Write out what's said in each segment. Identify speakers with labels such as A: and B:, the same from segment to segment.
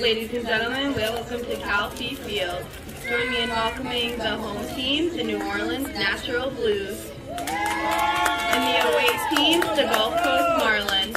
A: Ladies and gentlemen, welcome to Cal P Field. Join me in welcoming the home team, the New Orleans Natural Blues, and the away team, the Gulf Coast Marlins.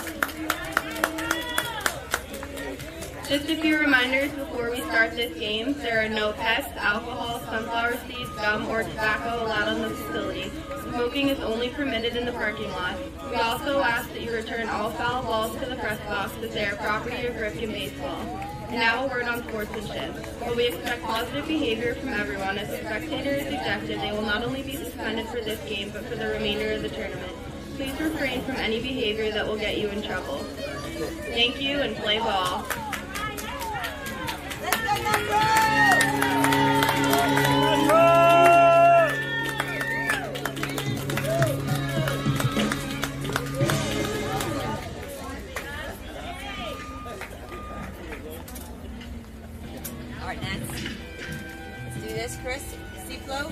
A: Just a few reminders before we start this game. There are no pets, alcohol, sunflower seeds, gum, or tobacco allowed on the facility. Smoking is only permitted in the parking lot. We also ask that you return all foul balls to the press box if they are property or grip in baseball. And now a word on sportsmanship. While we expect positive behavior from everyone, if a spectator is ejected, they will not only be suspended for this game, but for the remainder of the tournament. Please refrain from any behavior that will get you in trouble. Thank you, and play ball.
B: All right, next. Let's do this, Chris. C-flow.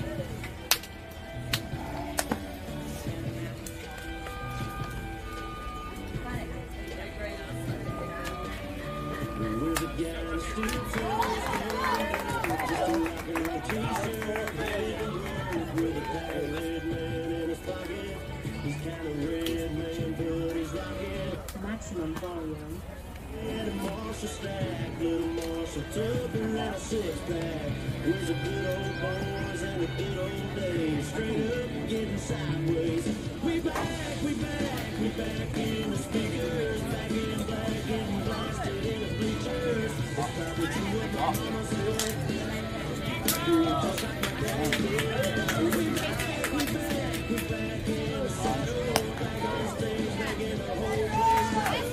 C: Maximum volume.
D: Was a good old boys and a good old days. Straight up getting sideways. We back in the speakers. Back in black, getting blasted in the bleachers. It's probably true what my mama said. We back in the saddle. Back on stage, back in the whole place.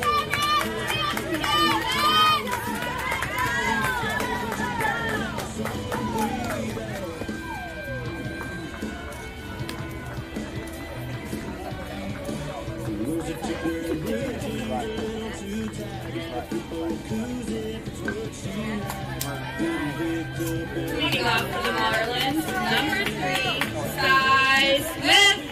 A: Leading off for the Marlins, number 3, Cy Smith.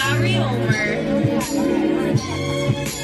A: Lowry Ulmer.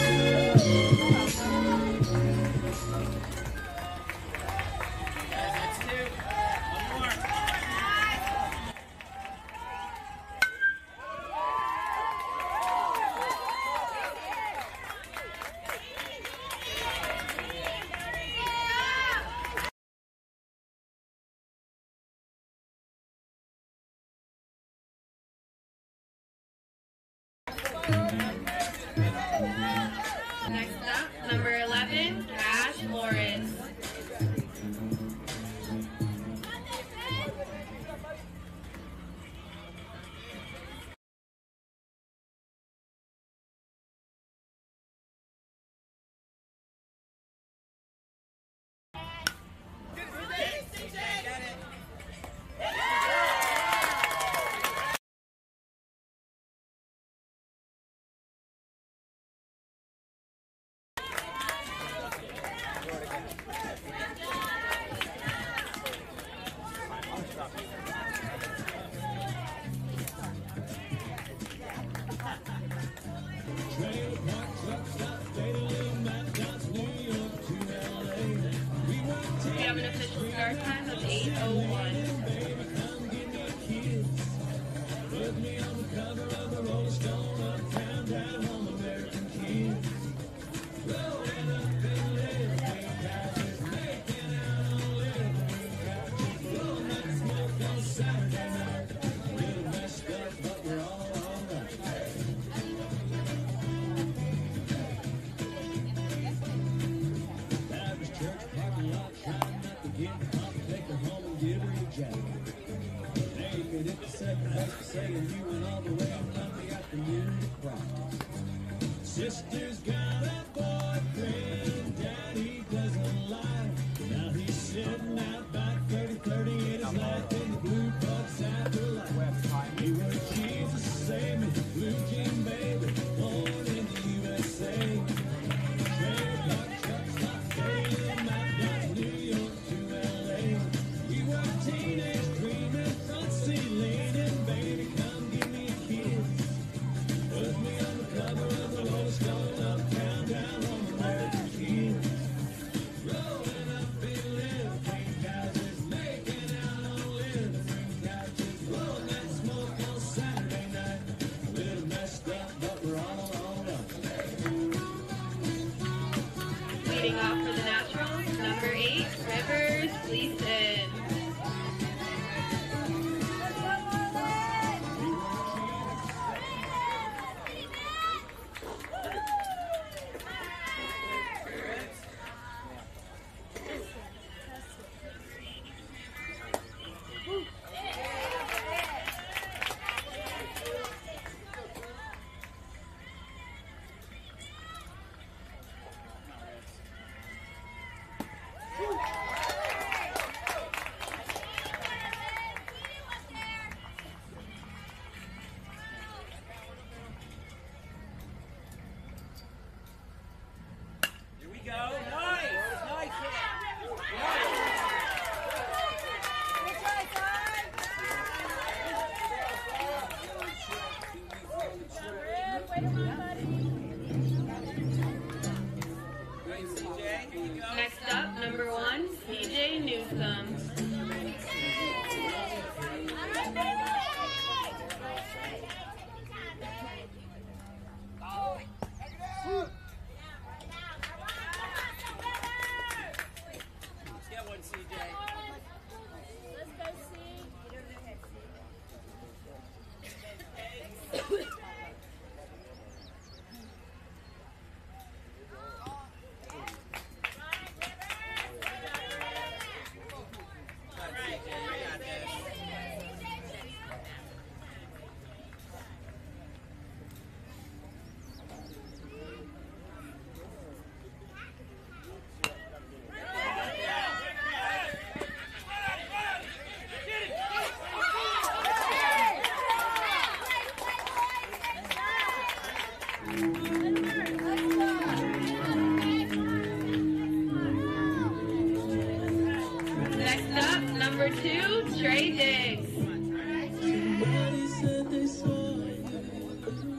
A: Next up, number 11, Cash Lawrence. We have an official start time of 8:01.
D: Sister's got a boyfriend, daddy doesn't lie. Now he's sitting out back 30-30 in his life in the blue box afterlife. He was Jesus, save me, blue jean baby, born in the USA. Trailer park truck stop, sailing out down New York to LA. We were teenage dreaming, front seat leaning, baby, come give me a kiss. Put me on the cover of the Rolling Stone, uptown, down on American Kid. Rolling up in little pink houses, making out on little green couches, blowing that smoke on Saturday night. A little messed up, but we're all alone up.
A: Leading off for the Naturals, number 8, Rivers Gleason.
C: Here we go. Nice hit.
A: Next up, number 1, CJ Newsome.
C: Let's get one, CJ.
B: Let's go see.
C: All right, CJ, you got this.
A: Next up, number 2, Trey Diggs.
D: Somebody said they saw you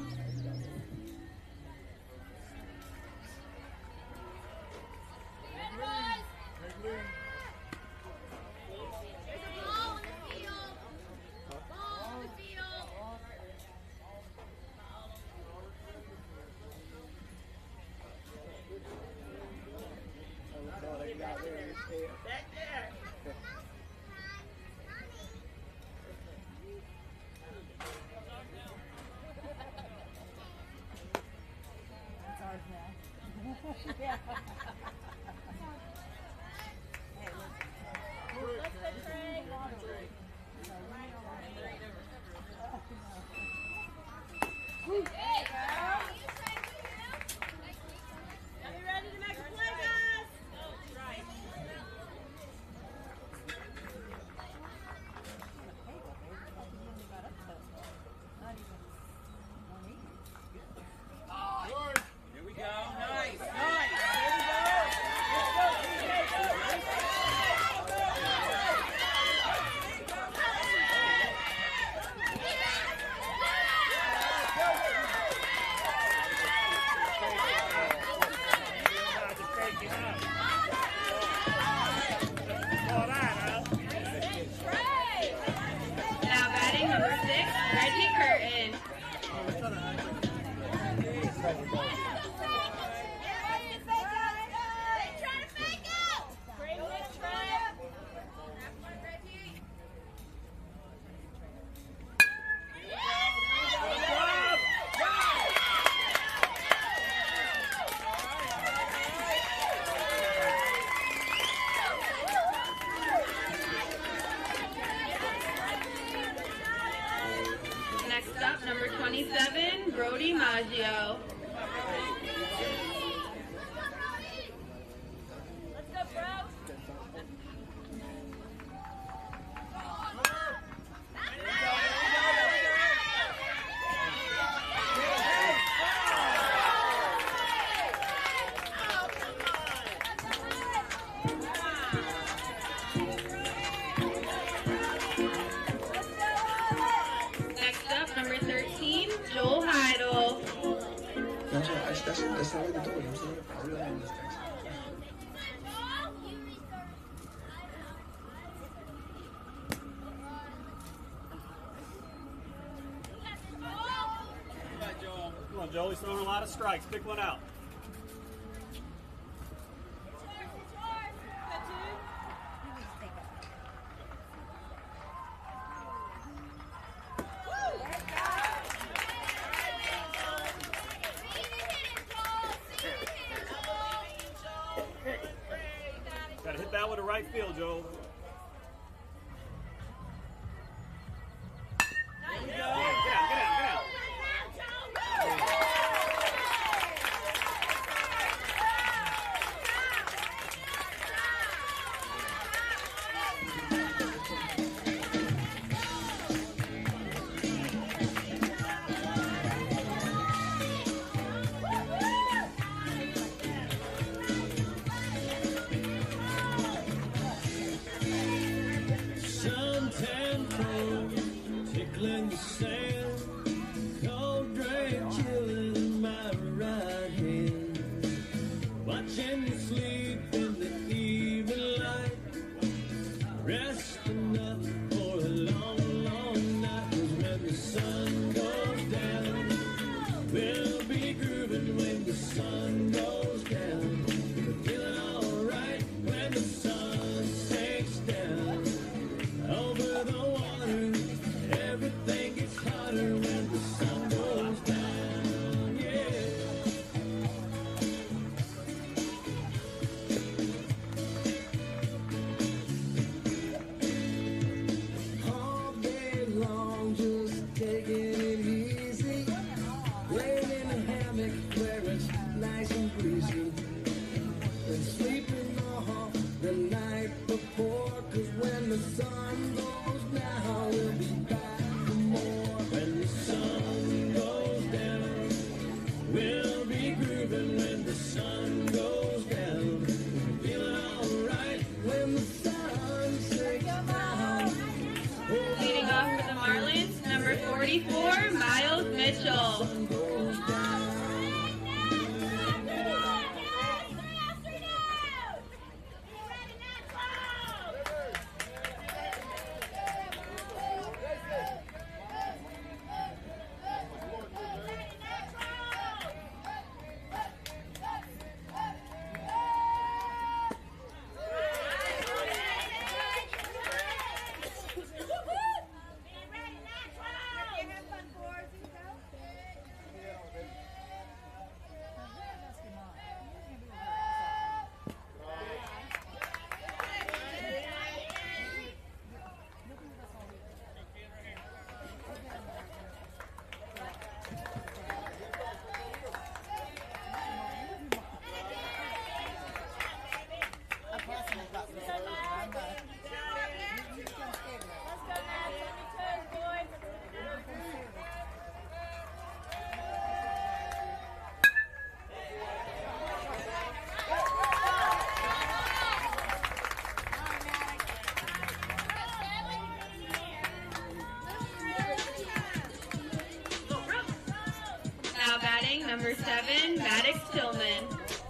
C: Here we go. Nice. Nice. Here we go.
A: Now batting number 6, Reggie Curtin. Next up, number 27, Brody Maggio. Next up, number 13, Joel Heidel.
E: That's not what they're doing. I'm saying, I really have mistakes.
F: Come on, Joel. He's throwing a lot of strikes. Pick one out. Got to hit that one to right field, Joel. There we go. Get out, get out, get out.
D: Suntan cold, tickling the sand, cold rain chilling my right hand. Watching you sleep in the evening light, resting up for a long, long night. 'Cause when the sun goes down, we'll be grooving when the sun goes down. We're feeling alright when the sun sinks down. Over the water, everything gets hotter when the sun goes down, yeah. All day long, just taking it easy, laying
A: batting number 7, Maddox Tillman.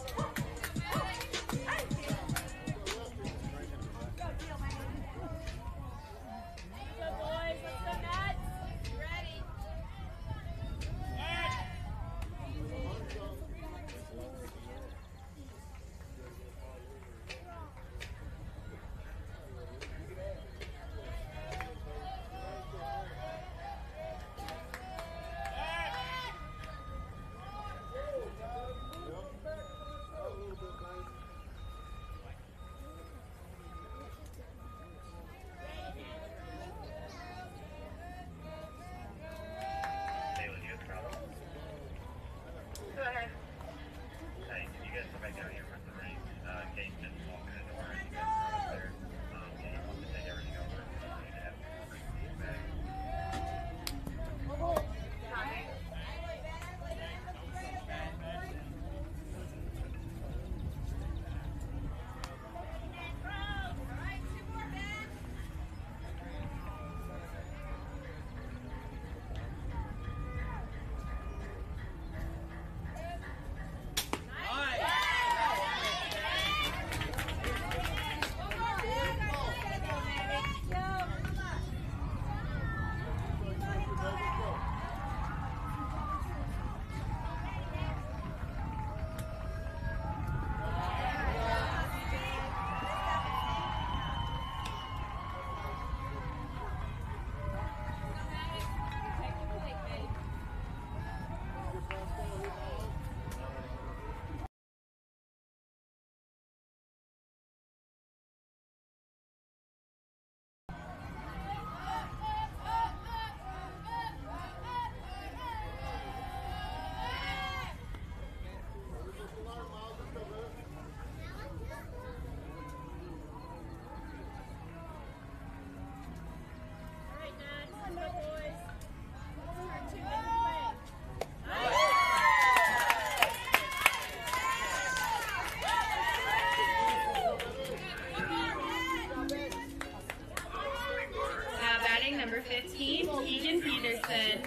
A: Number 15, Keegan Peterson.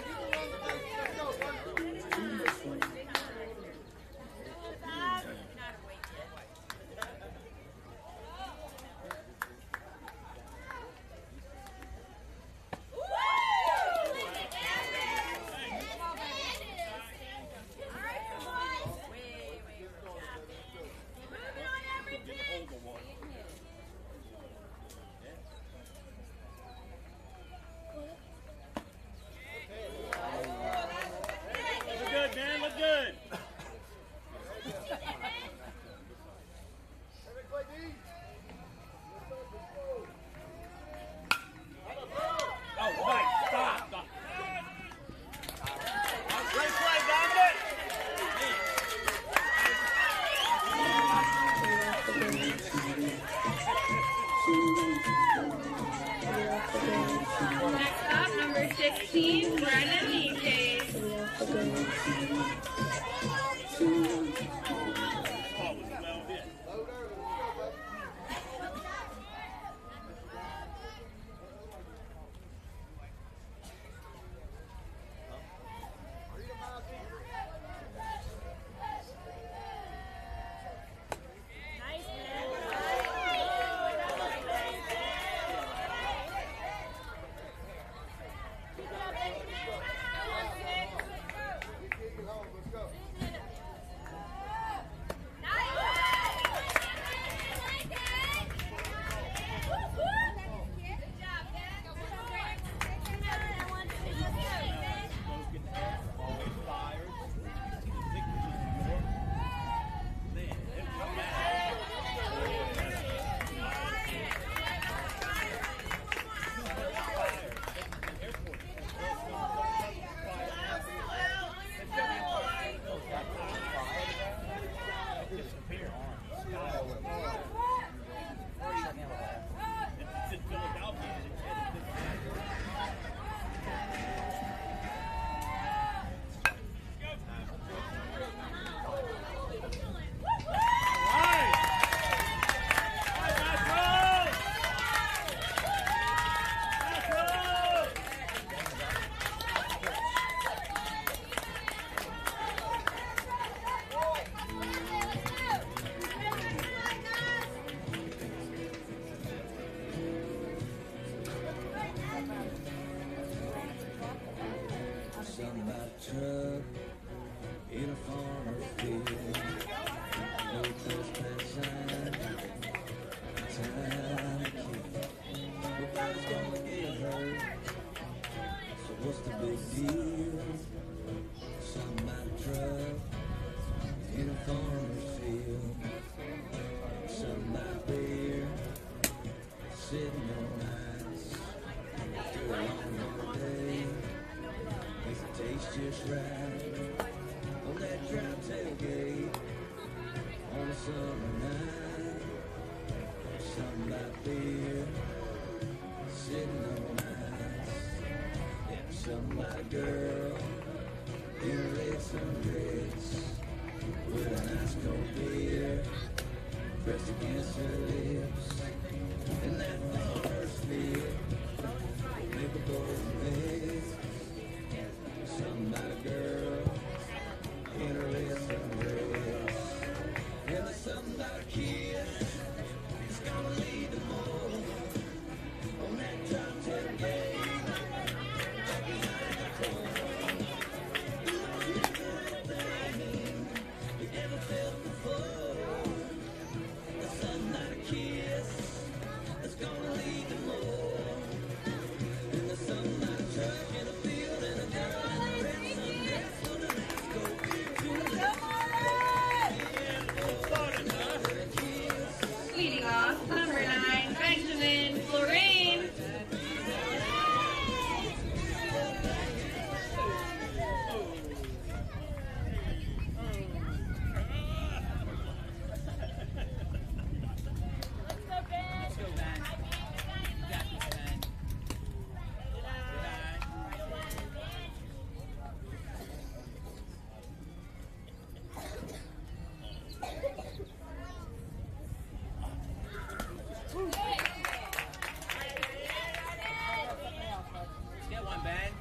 A: Next up, number 16, Brandon Leachase.
G: Let's go.
D: in a farmer's field. No trespass sign, time to kill. Nobody's gonna get hurt, so what's the big deal? Something out of truck in a farmer's field. Something out there sitting on ice. Through a long day, makes it taste just right. On that dry tailgate on a summer night. Something out there sitting on ice. Yeah, something about a girl in a red sundress with a nice cold beer pressed against her lips. And that farmer's field make a golden mist. Something about a girl in a red sundress. And there's something about a kid that's gonna lead them all on that drop tailgate. You ever felt before? There's something about a kiss that's gonna lead them all. And there's something about a truck in a field and a girl in a red sundress on a nice cold beer to
A: Leading off, number 9, Benjamin Florine.
C: Let's go, Ben. You got this, Ben. Let's get one, Ben.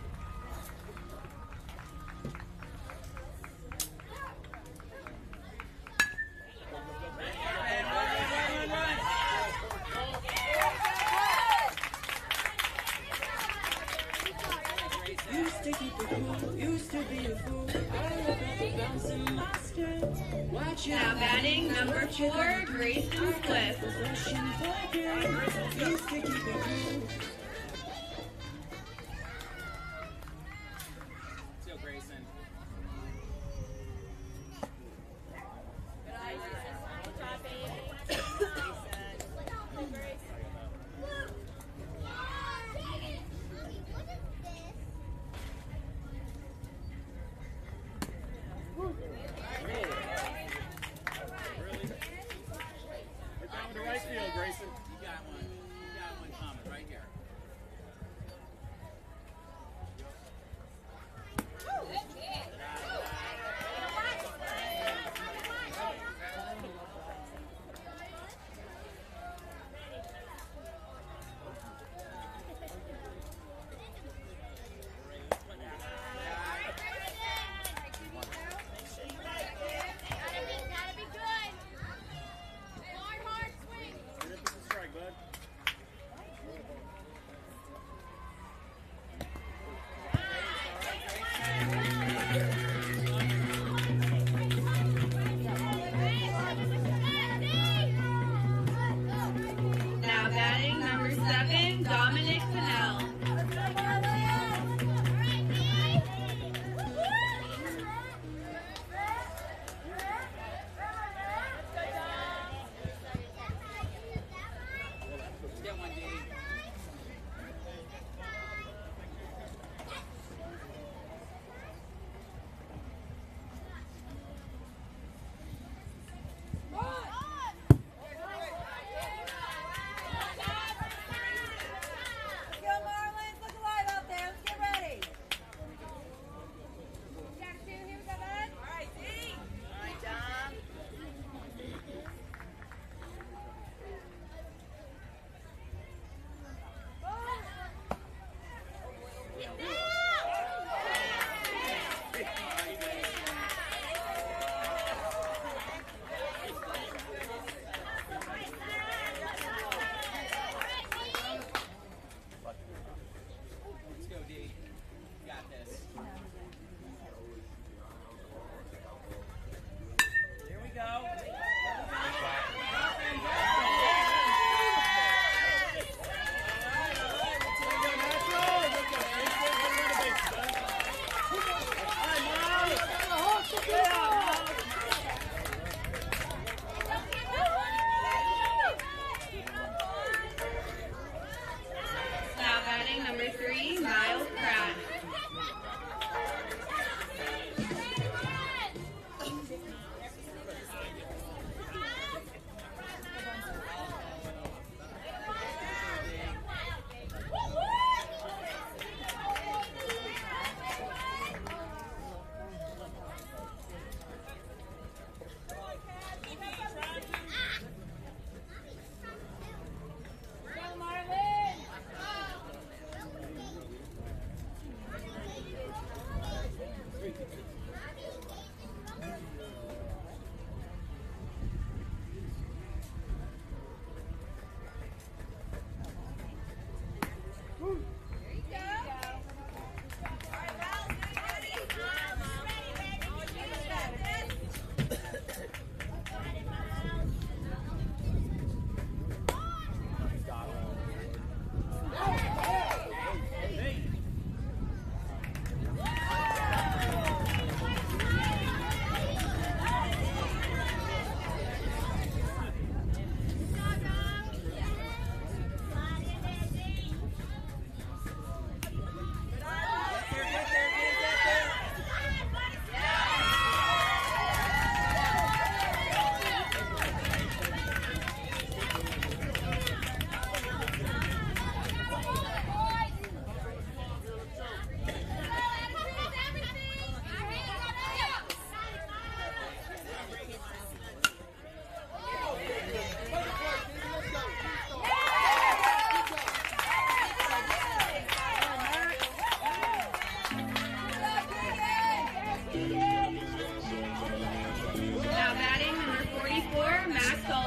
D: Used to keep it cool, used to be a fool. I look up and bounce in my skirt. Watch
A: Now batting, number 4, Grayson Swift.
D: Russian poker. Used to keep it cool.
C: Let's go, Grayson.
F: Get down to right field, Grayson.
C: You got one. You got one coming right here.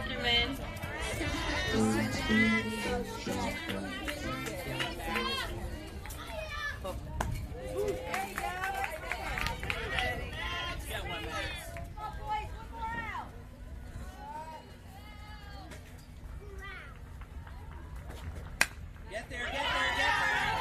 A: Alderman.
C: Get there, get there, get there.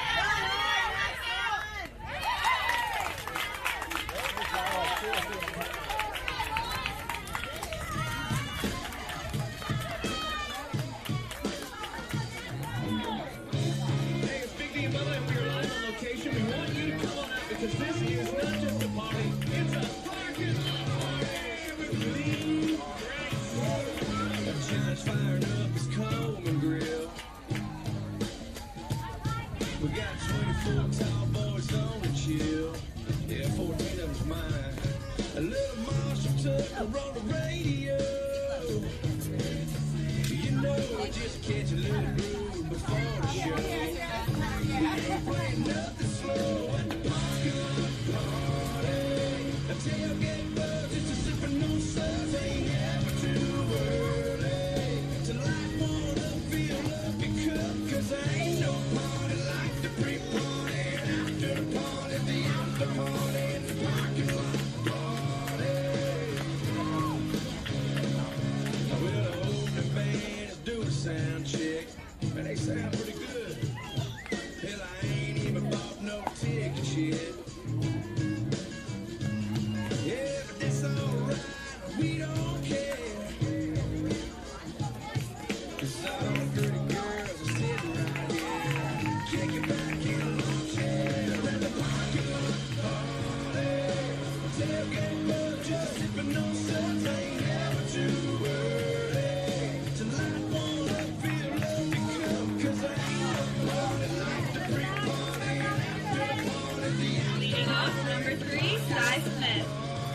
D: Hey, it's Big D and Bubba, and we're live on location. We want you to come on out because this is not just a party, it's a parking lot party with Lee Grace. John's firing up his Coleman grill. We got 24 tall boys on the chill. Yeah, 14 of them's mine. A little Marshall took a roll of radio. You know, just catch a little groove before the show. Ain't playing nothing slow at the parking lot party. A tailgate buzz, it's a sipping on suds. Ain't never too early to light one up, fill up your cup. 'Cause there ain't no party like the pre-party and after the party, the after party and the parking lot party. Well, I hope the band is doing a sound check, and they sound pretty good. Hell, I ain't even bought no tickets yet. Yeah, but that's alright, we don't care. 'Cause all the pretty girls are sitting right here, kicking back in a lawn chair at the parking lot party. Tailgate buzz, just sipping on suds, ain't never too early to light one up, fill up your cup. 'Cause there ain't no party like the pre-party and after the party, the after.
A: Leading off, number 3, Cy Smith.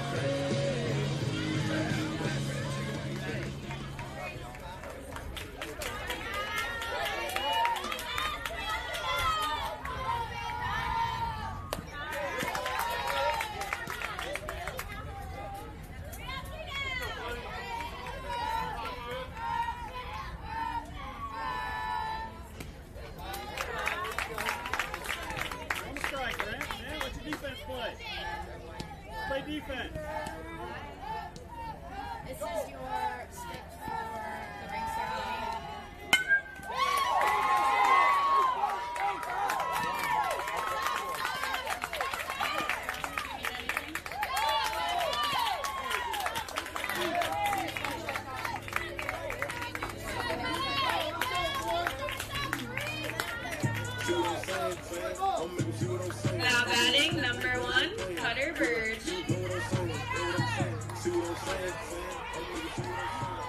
F: On the strike, Grant. Man, let your defense play. Play defense.
B: This is your stick for the ring ceremony.
A: Now batting, number 1, Cutter Bird.
D: See what I'm saying? See what I'm saying?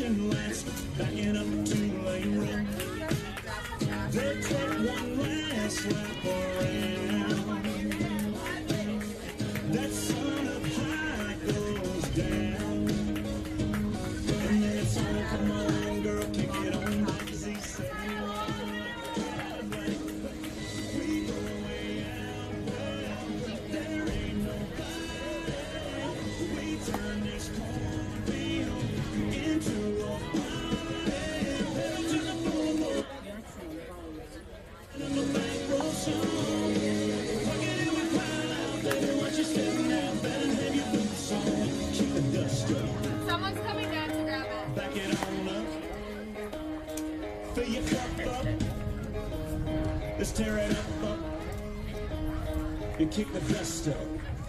D: second last, backing up 2-lane road. They take one last lap around. That sun up high goes down. And then it's all, come on girl, kick it on back. Z71. We go way out west. There ain't nobody. We turn this cornfield into a party. Pedal to the floor. And the back row song. Fuck it and we pile out, baby. Watch you stepping out, better have your boots on. Keep the dust up.
G: Someone's coming down to grab it.
D: Back it on up. Fill your cup up. Let's tear it up. And kick the dust up.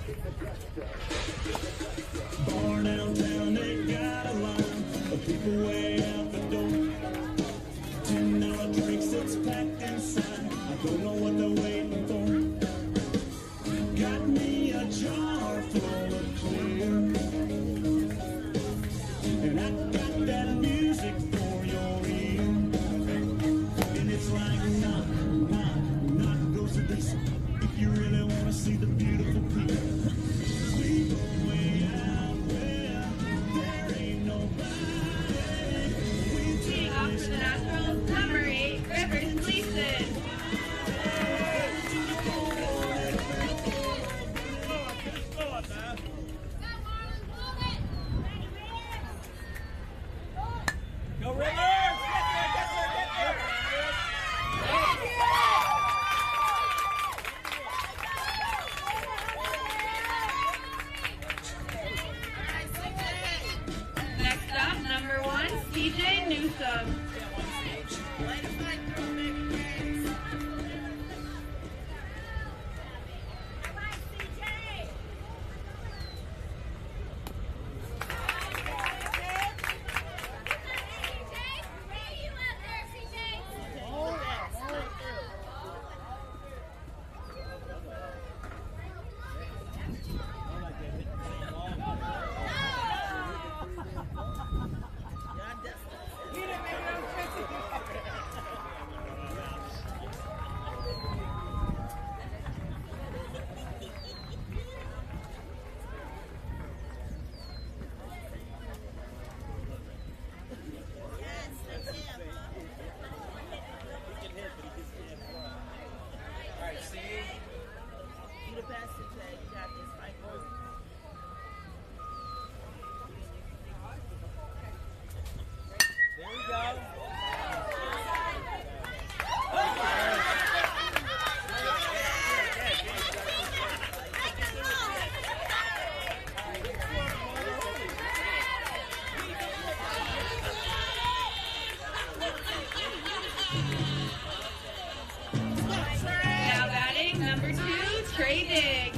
D: Bar downtown, they got a line of people way out the door. $10 drinks that's packed inside. I don't know what they're waiting for. Got me a jar full of clear. And I got that music for your ear. And it's like knock, knock, knock goes the diesel. If you really want to see the beautiful people. We go way out where there ain't nobody. We
A: Teeing off for the Nationals, number 8, Rivers Gleason.
C: Go Rivers! Get there, get there, get there!
A: Next up, number 1, CJ Newsom.
C: There we go.
A: Now batting, number 2, Trey Diggs.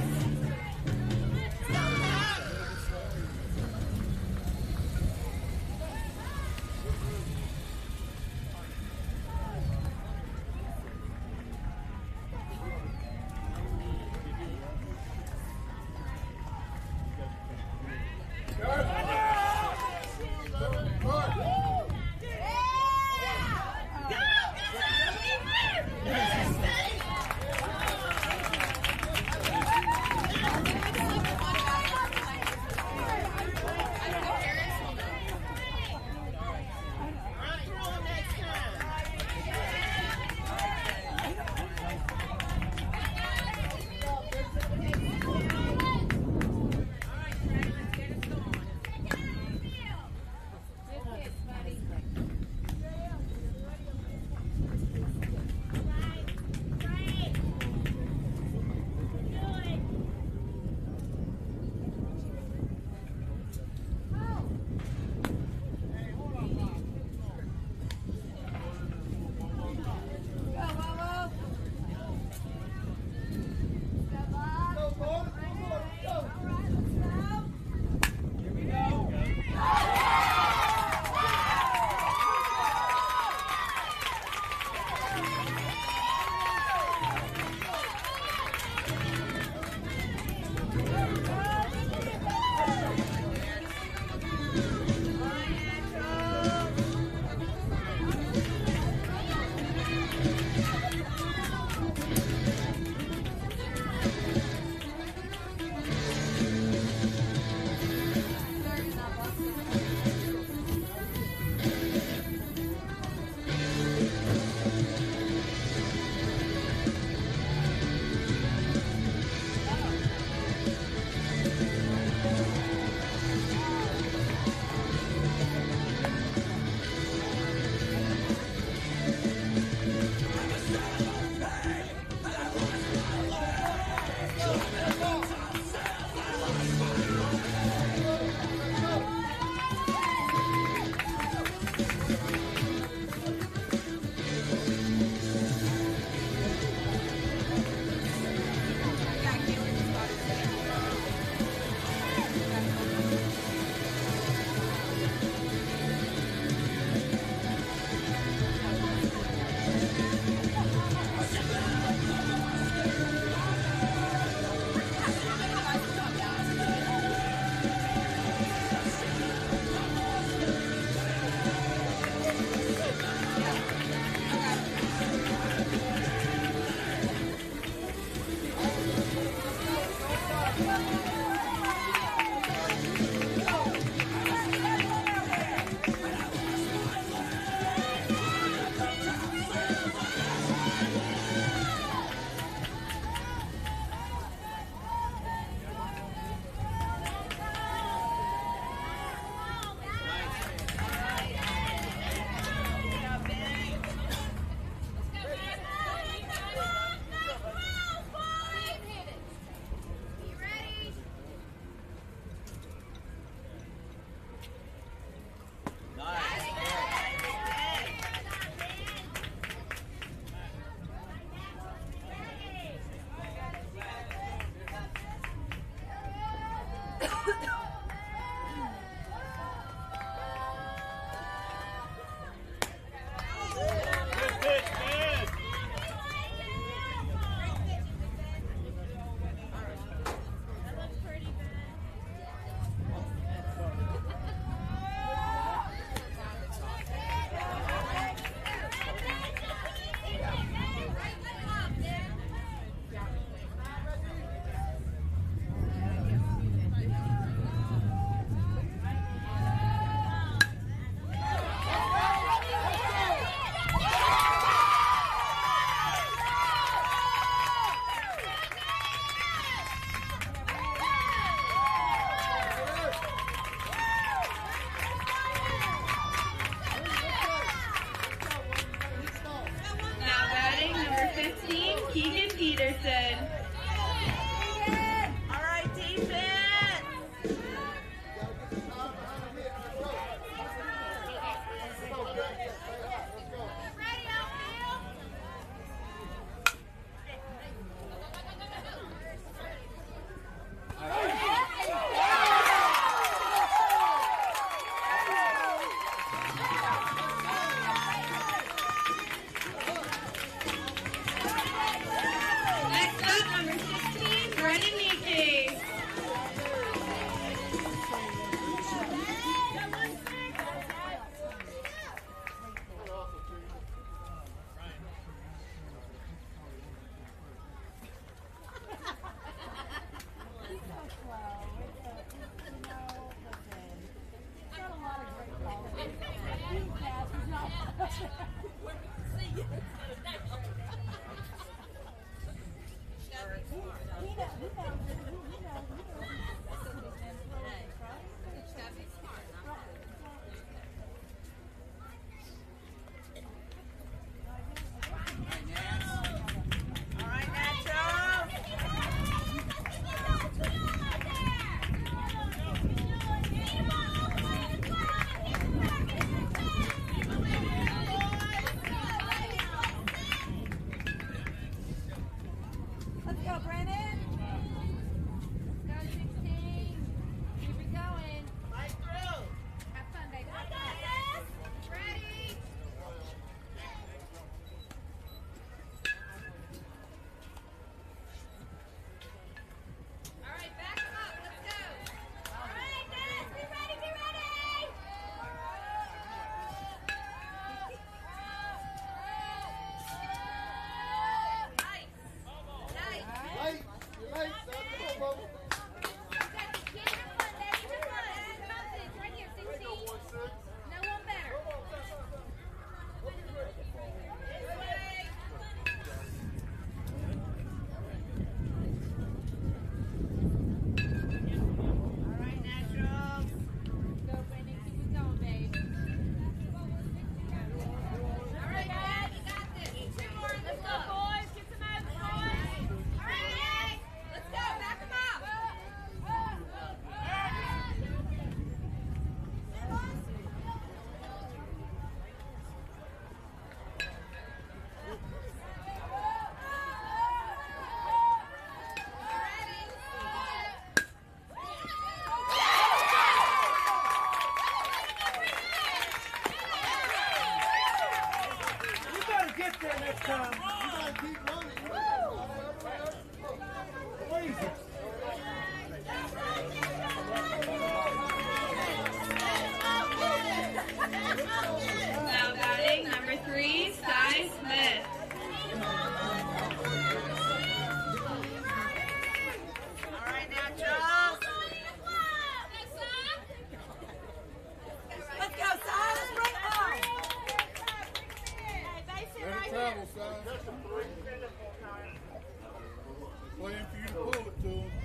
F: Waiting for you to pull it to him.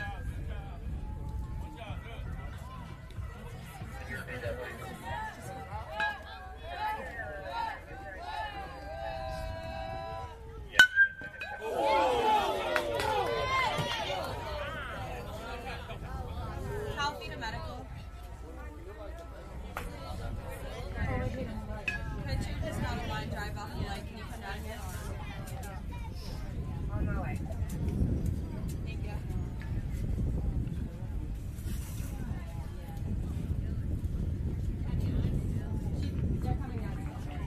B: Healthy to medical. Could you just not a line drive off the light? Can you come down here? On my way. Thank you. They're coming down.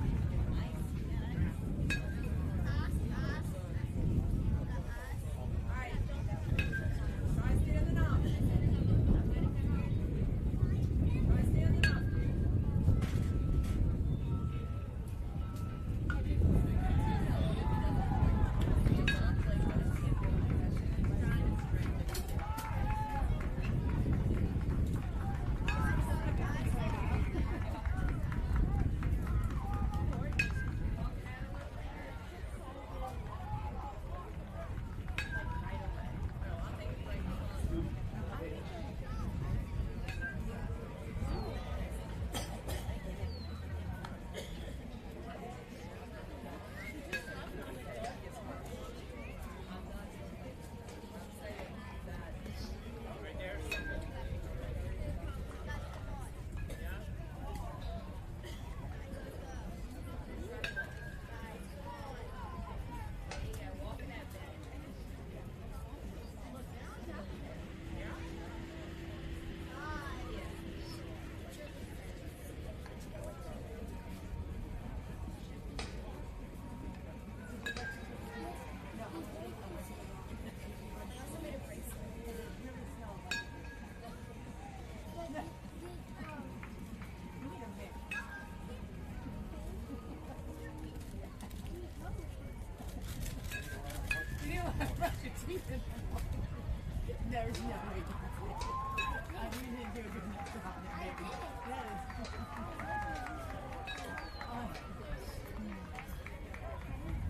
H: There's no way to do it. I really didn't do a good enough job at making it. That is...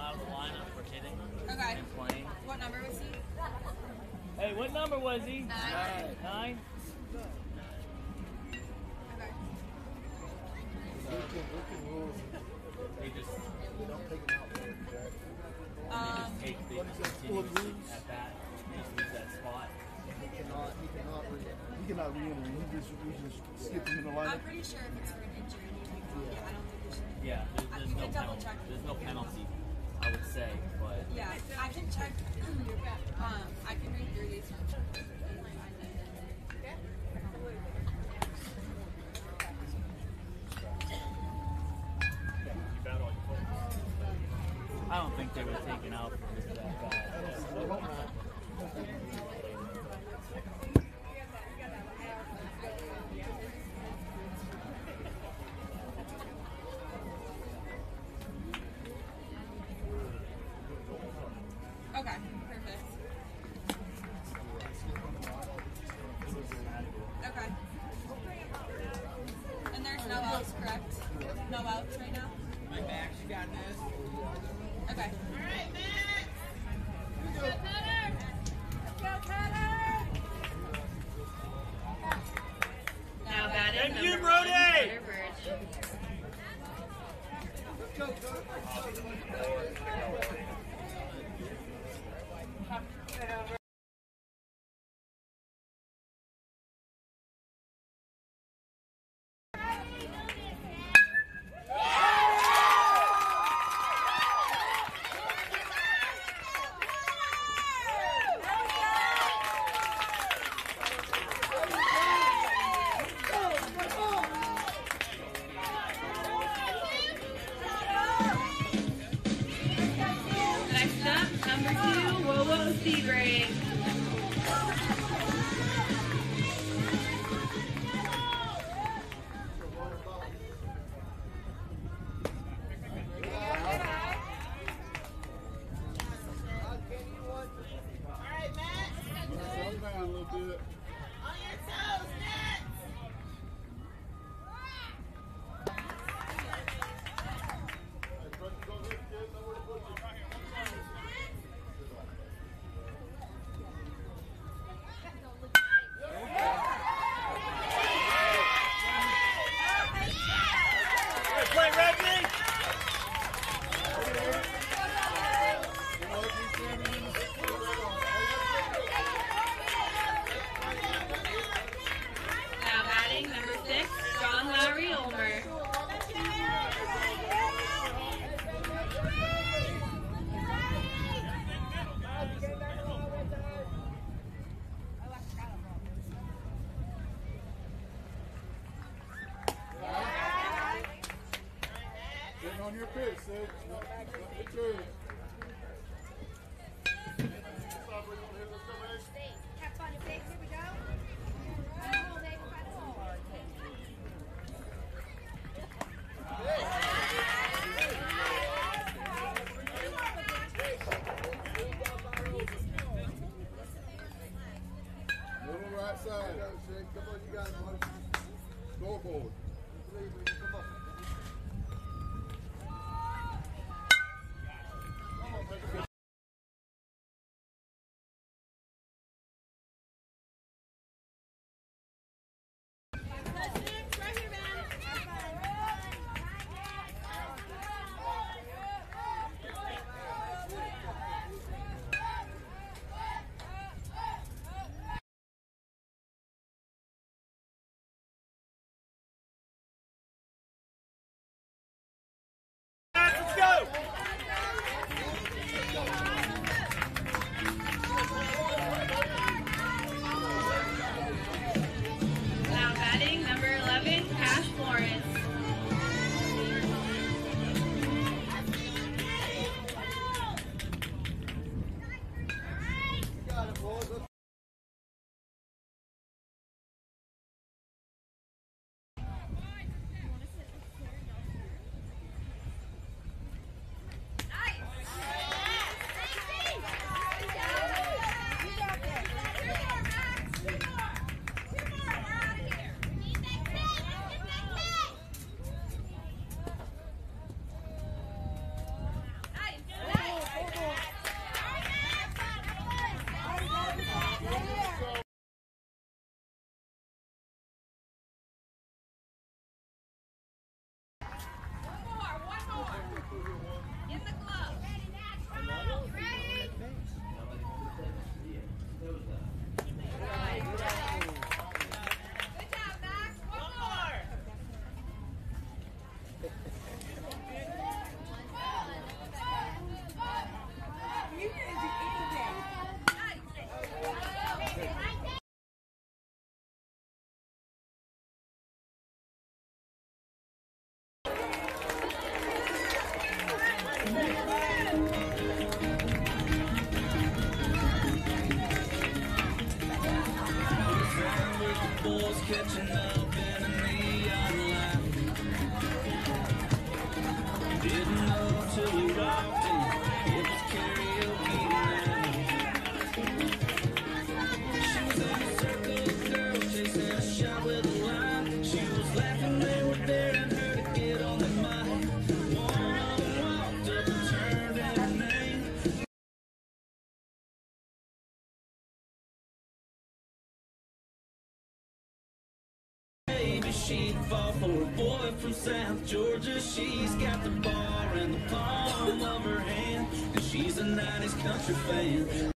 C: out of the lineup for hitting
B: Okay.
C: and playing.
B: What number was he?
C: Hey, what number was he?
B: 9.
C: 9?
B: Okay.
C: They just
E: Don't take him out there, Jack.
C: take the continuously at bat. Just lose that spot.
E: He cannot re-enter. We just skip him in the
B: I'm
E: lineup.
B: pretty sure if it's for an injury, I don't think we should.
C: Yeah, there's
B: We
C: no
B: can double
C: penalty.
B: check.
C: There's no penalty, I would say, but
B: Yeah, I can check. I can read through these.
C: I don't think they were taken out for that bad.
B: Okay, perfect. Okay. And there's no outs, correct? No outs right now?
C: My back, you got this.
B: Okay.
G: Alright, Matt! Let's go, Cutter! Let's go, Cutter!
A: Now batting
C: Thank you,
A: number
C: Brody!
A: 1, Carter Birch. Next up, number 2, Wowo Seabrave.
G: Alright, Matt!
E: Calm down a little bit.
G: On your toes, Matt!
C: Play Reggie!
A: Now batting number 6, John Lowry Ulmer.
E: Getting on your pitch, Sid. Good trade.
G: Have fun, Dave. Here we go. Hold, Dave.
E: Little right side. Come on, you got it. Scoreboard. Come on.
G: Right here, man.
C: Let's go!
A: Now batting number 11,
D: Boys catching up in a neon light. Didn't know till we walked in, it was karaoke night. She was in a circle of girls chasing a shot with a line. She was laughing, they were daring her to get on the mic. One of them walked up and turned in her name. Maybe she'd fall for a boy from South Georgia. She's got the bar in the palm of her hand, and she's a 90s country fan.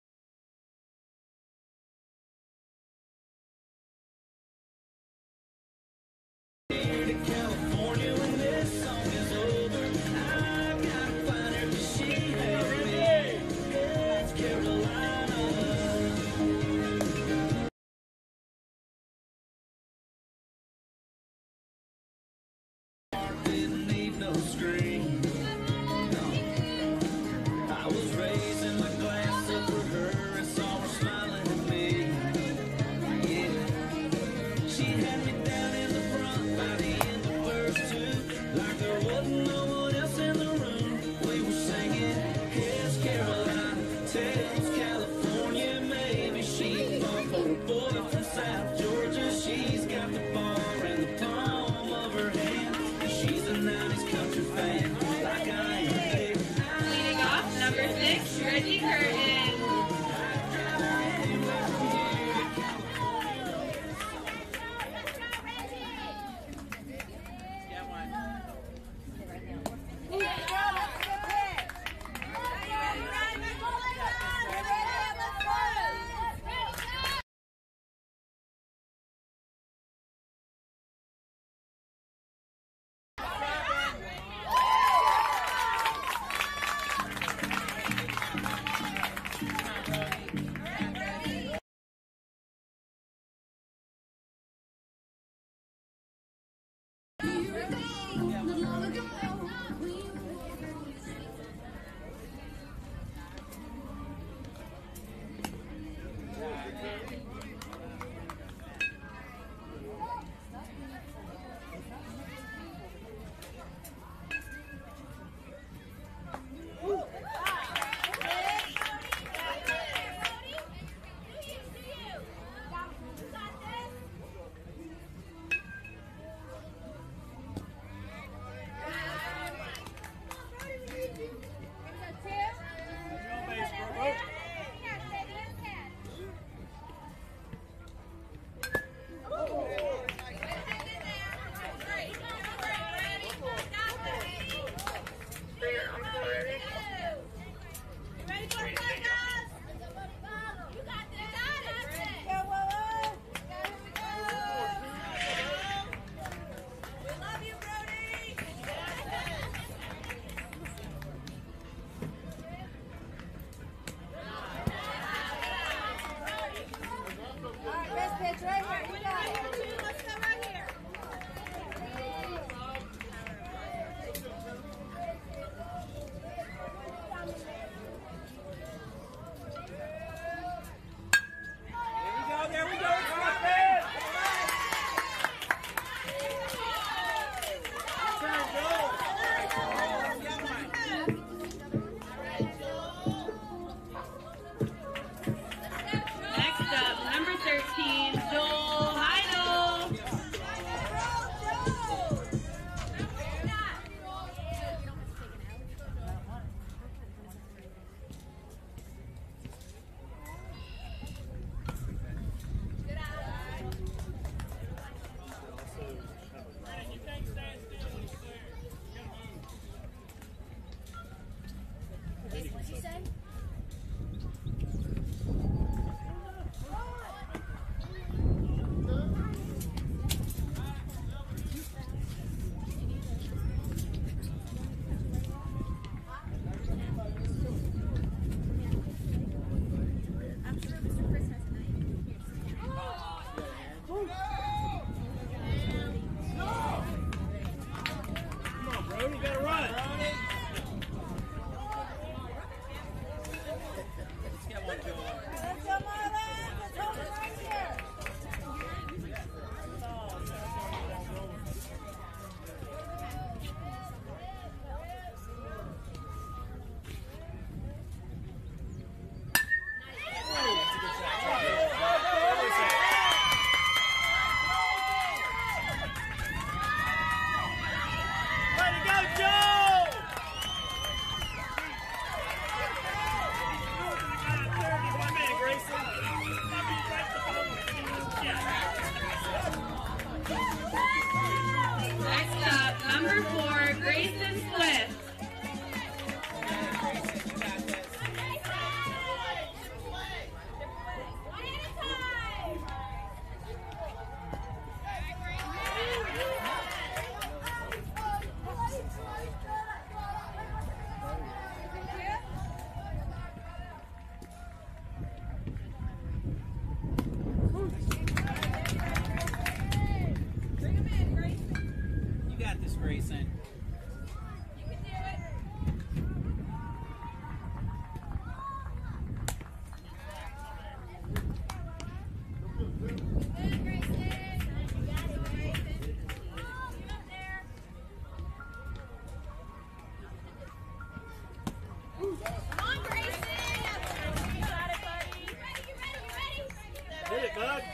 D: Here to California when this song is over. I gotta find her 'cause she had me. It's Carolina. Didn't need no screen. No. I was raising my glass up for her.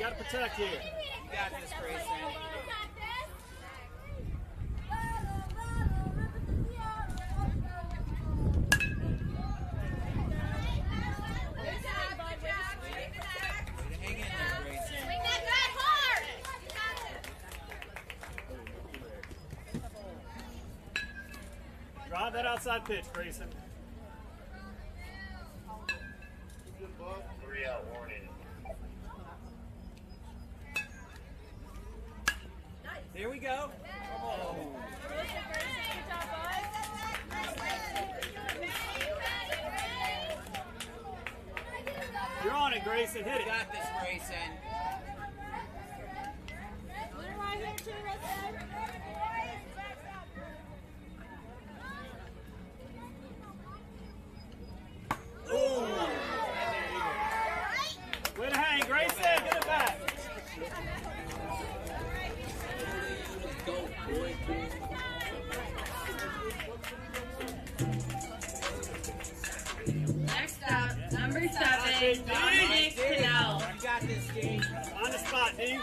F: got to protect here.
C: You got this, Grayson.
F: Drive that outside pitch, Grayson.
I: 3-out warning.
C: There we go. Oh.
F: You're on it, Grayson. Hit it.
C: You got this, Grayson.
F: Way to hang, Grayson. Get it back.
A: Next up, number 7, Dominic Cannell.
C: You got this, D.
F: On the spot, D.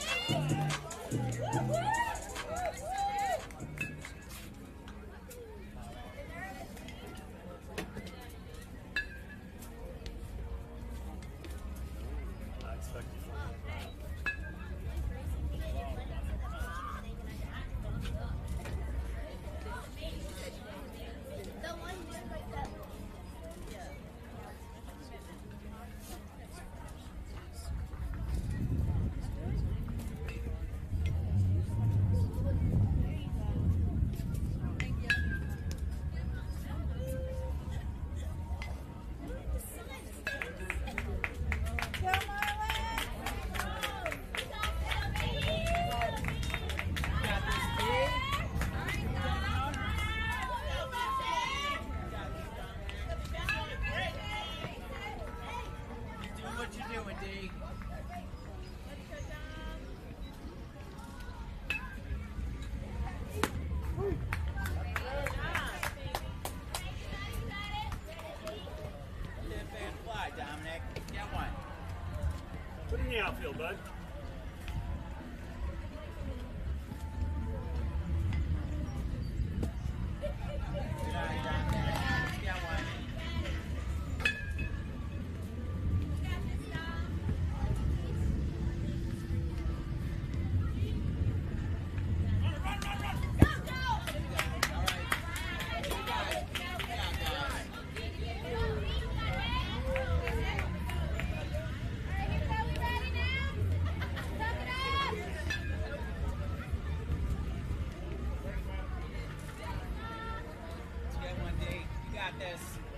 F: Put it in the outfield, bud.
C: This.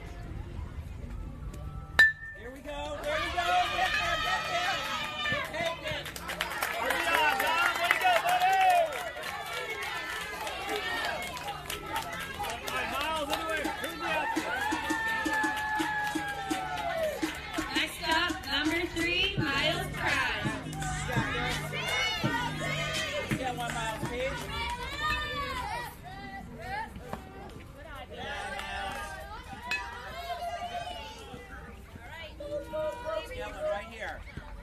C: Here we go. There we go. Get there. Get there. You take it.
F: Good job, Dom. Way to go, buddy. All right, Miles, anyway. Here's the outfield.
A: Next up, number 3, Miles Pratt.
C: Got this. Get one, Miles, please. Right here.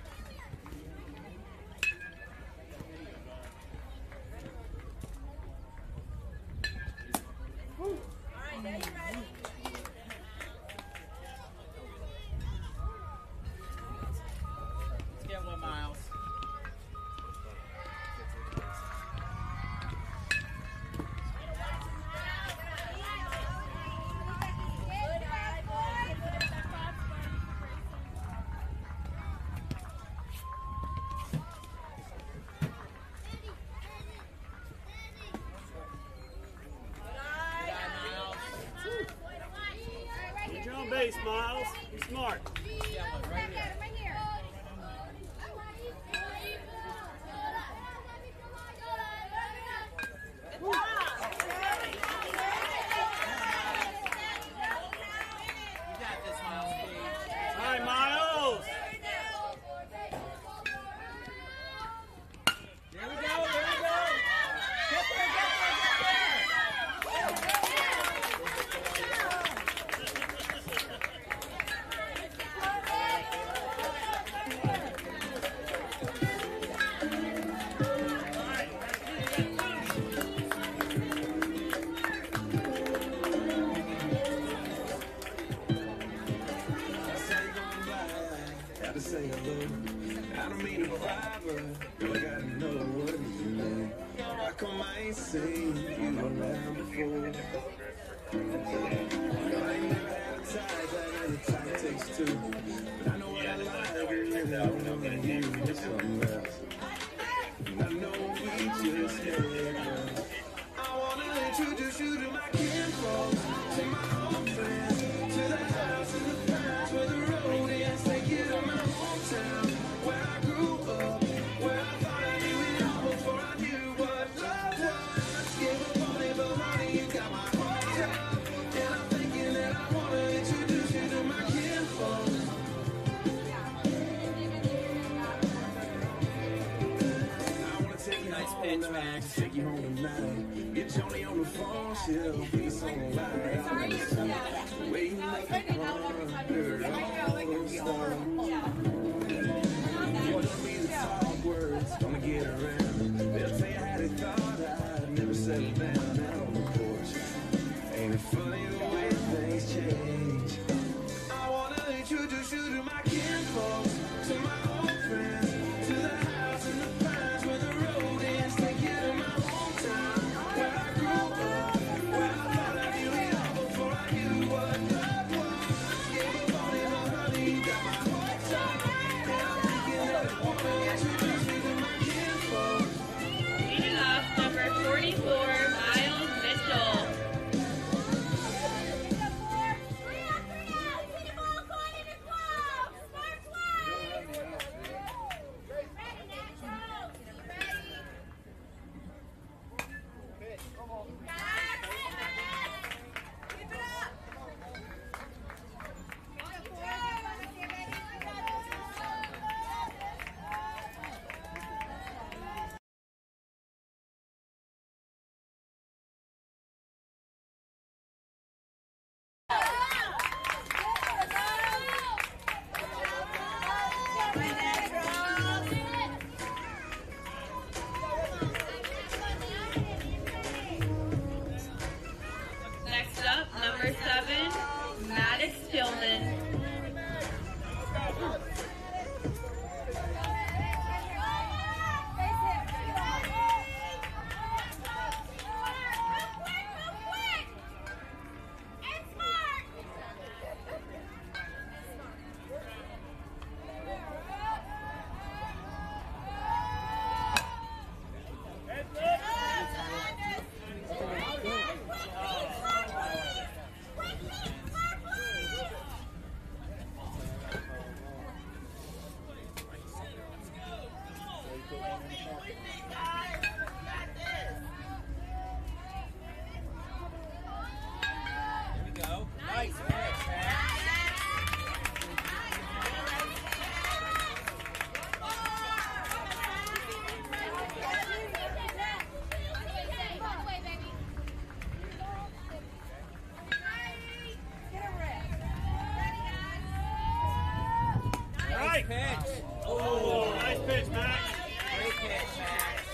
B: All right, now you ready?
C: Let's get one, Miles.
F: Get your own base, Miles. Be smart.
C: Get one right here. You got this, Miles, please.
F: All right, Miles.
C: There we go. There we go. Get there. Get there. Get there.
D: say hello. I don't mean to cry, but girl, I gotta know what is your name. How come I ain't seen you around before? Girl, I ain't never had a type, I know the type takes two. But I know what I like, and really wanna you with something else. And I know we just had love. I wanna introduce you to my kinfolk, to my old friends, to the house in the past where the road ends. Take you to my hometown, where I grew up, where I thought I knew it all before I knew what love was. Give up on it, but honey, you got my heart up. And I'm thinking that I wanna introduce you to my kinfolk. I wanna take you
C: Nice
D: home
C: pitch,
D: tonight,
C: Max.
D: take you home tonight. Get Joni on the phone, she'll be so light. I wanna see the way you make it run, girl, all star. Wanna be the talk words, gonna get around. They'll tell you how they thought I'd never settle down out on the porch. Ain't it funny the way things change? I wanna introduce you to my kinfolk, to my old friends, to the house in the pines where the road ends. Take you to my hometown, where I grew up, where I thought I knew it all before I knew what love was. Give up on it, but honey, you got my heart up. And I'm thinking that I wanna introduce you to my kinfolk.
A: Leading off, number 44, Miles Mitchell. Next up, number 7, Maddox Tillman.
C: Here we go. Nice pitch, Max. Nice pitch.
F: Oh, nice pitch, Max.
C: Great pitch, Max.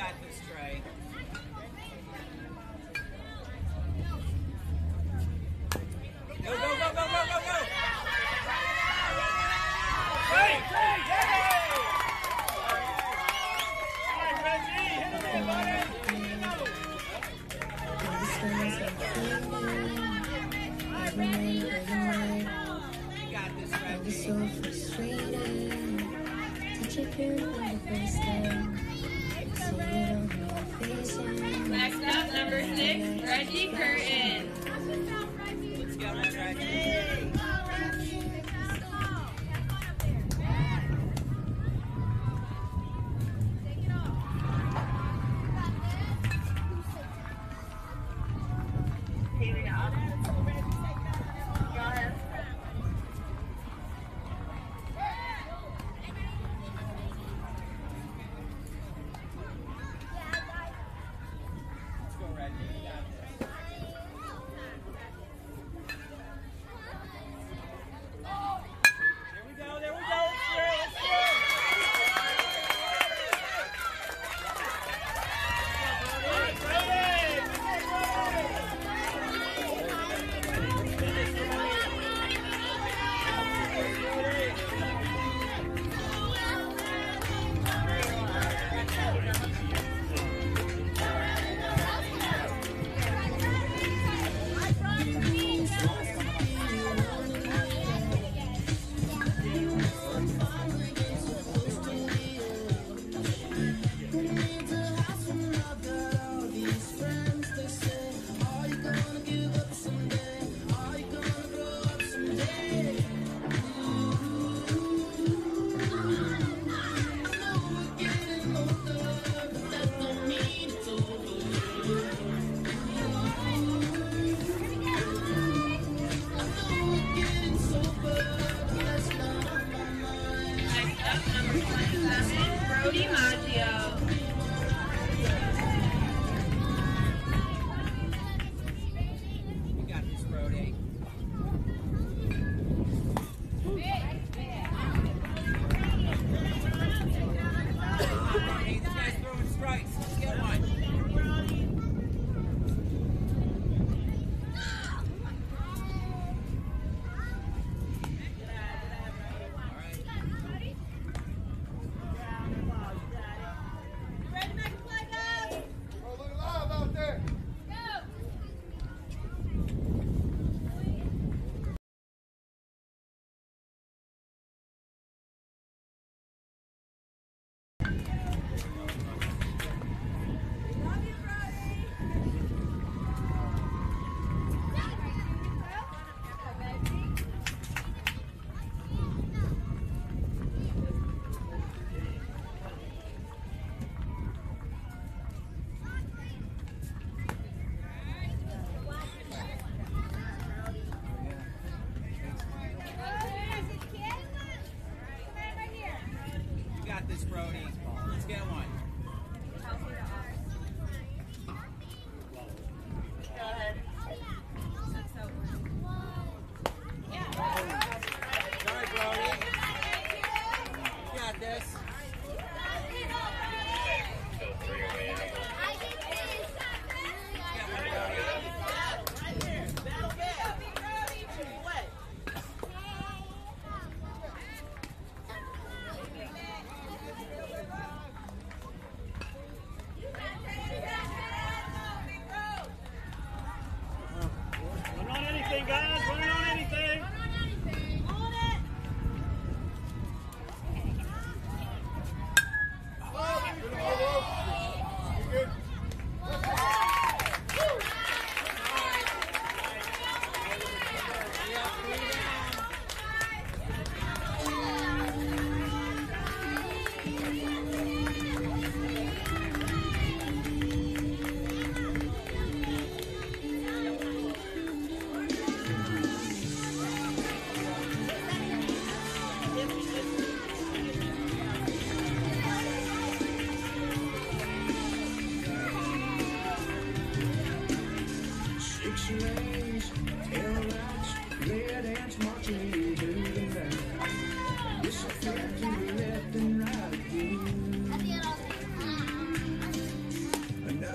C: got this, Trey. Go, go, go, go, go, go, go! Trey, Trey, hey! All right, Reggie, hit him in, buddy! You got this, Reggie.
I: So frustrated. Did you feel the first time? See it on your face.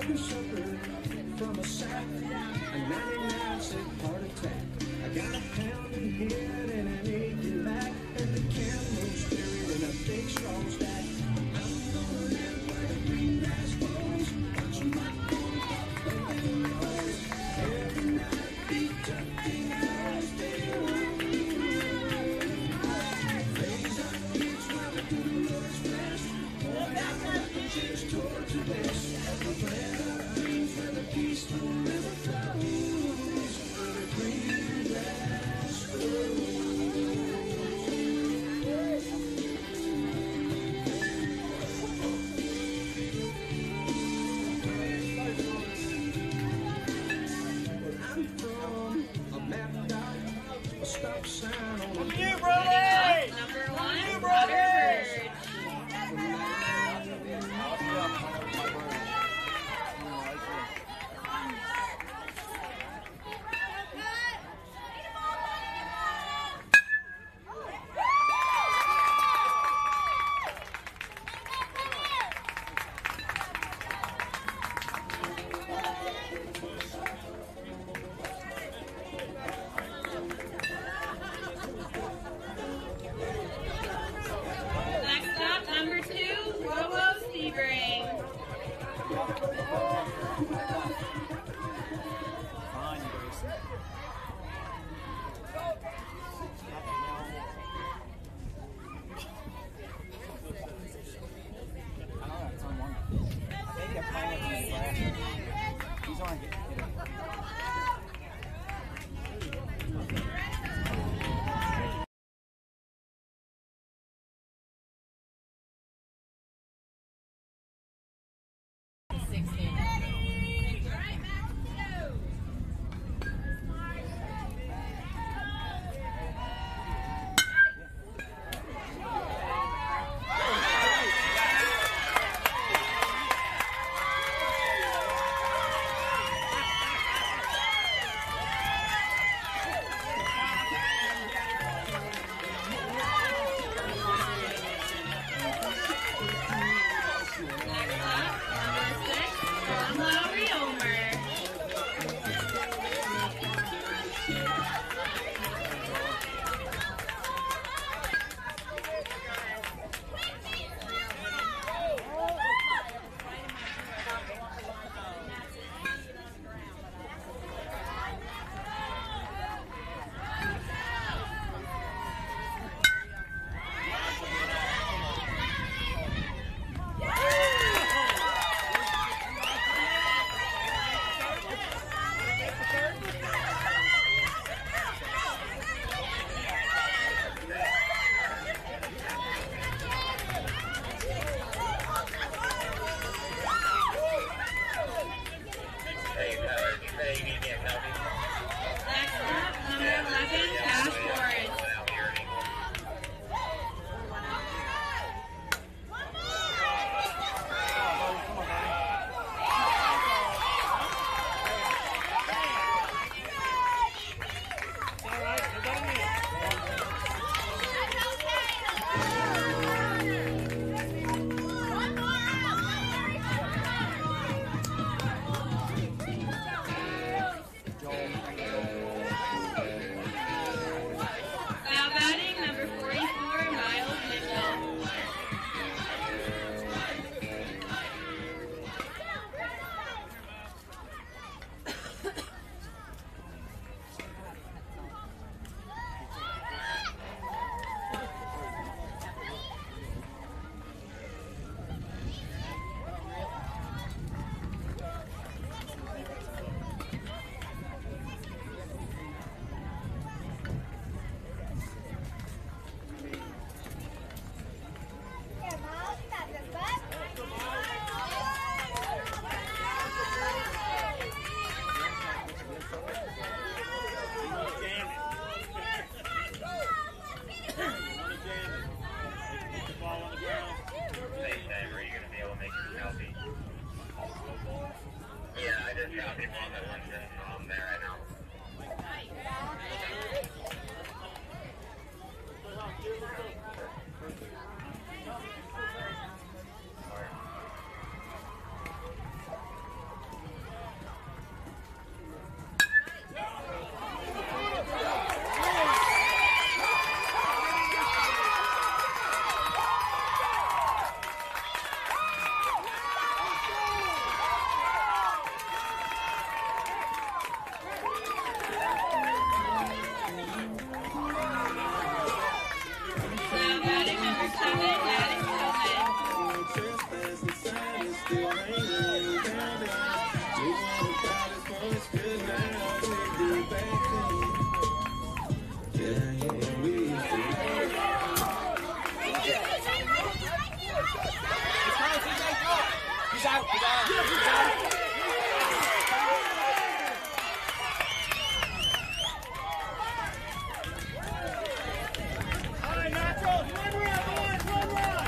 D: Subway suffered from a sack, a 99 cent heart attack. I got a pound in the head and an aching back, and the camel's buried in a big straw stack. I'm gonna live where the green grass grows, watching my corn pop baby rolls. Every night be tucking cars down. Ladies on kids while the good Lord's blessed. Point out the chicks towards the west. I plant our dreams where the peaceful river flows, where the green grass grows. I'm from a map dot, a stop sign on a
C: You, Brody!
A: Number 1,
C: You,
A: Rutherford. Next up, number 2, Robo Sebring.
C: Who's out? Who's out?
F: All right, Naturals, one run, boys, one run.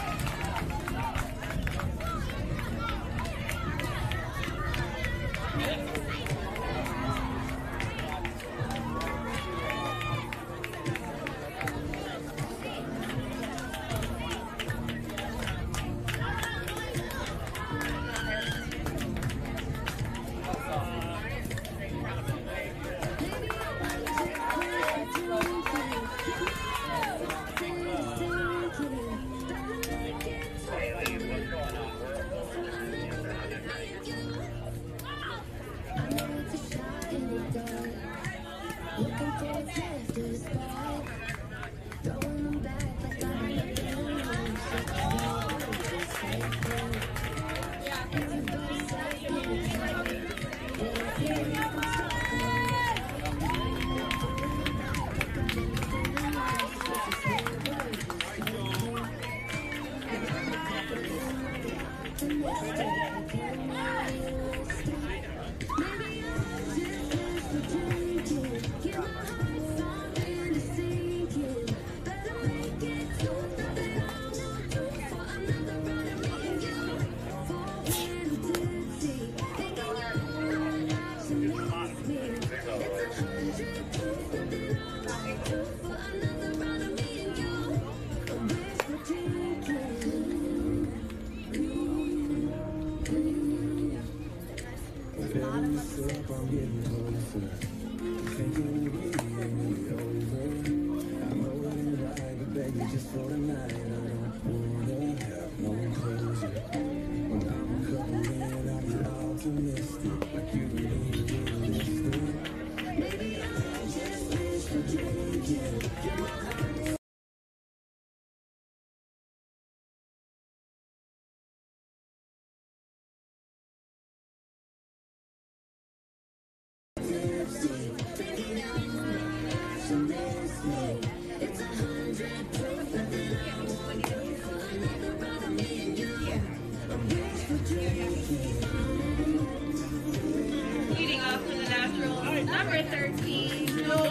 A: Leading off for the Naturals, number 13,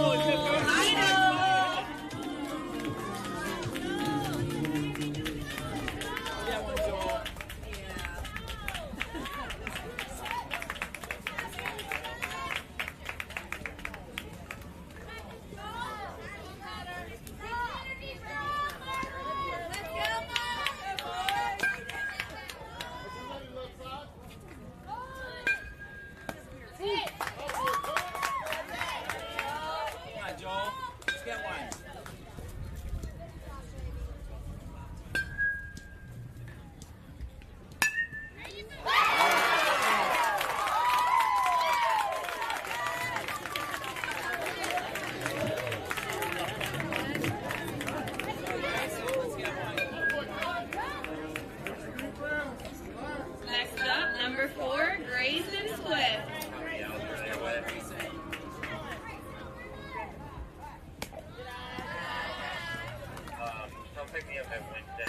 C: That one, Joel. Come on, Joel. Let's get one.
A: Next up, number 4, Grayson Swift.
I: Come pick me up at Wednesday.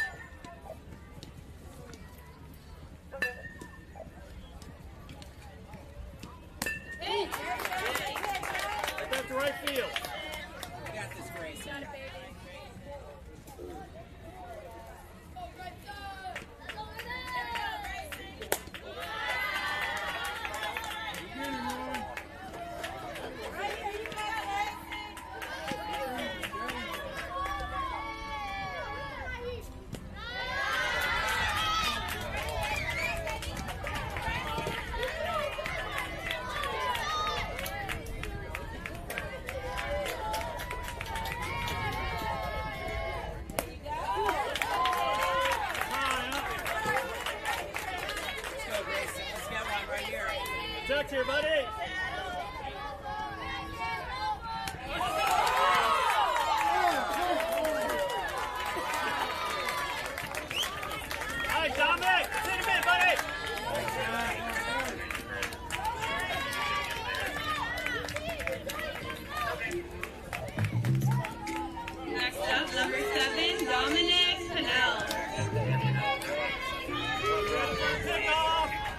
F: That's the right field.
C: We got this, Grayson.
F: Touch here, buddy. All right, Dominic, sit him in, buddy.
A: Next up, number 7, Dominic Pinnell.
F: Pick off.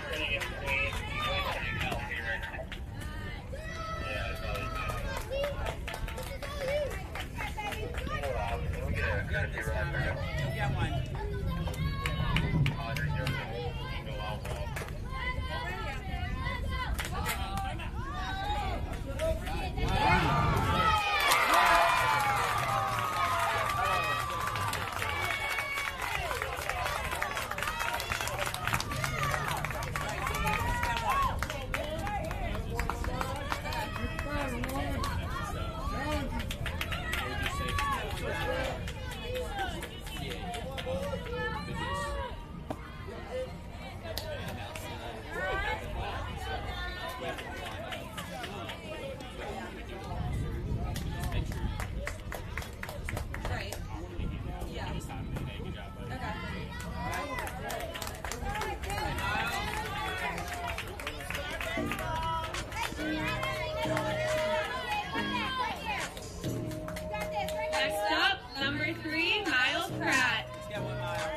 A: Next up, number 3, Miles Pratt.
C: Let's get one, Miles.